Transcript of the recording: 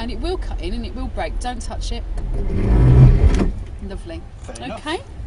and it will cut in and it will break. Don't touch it. Lovely. Fair enough. Okay.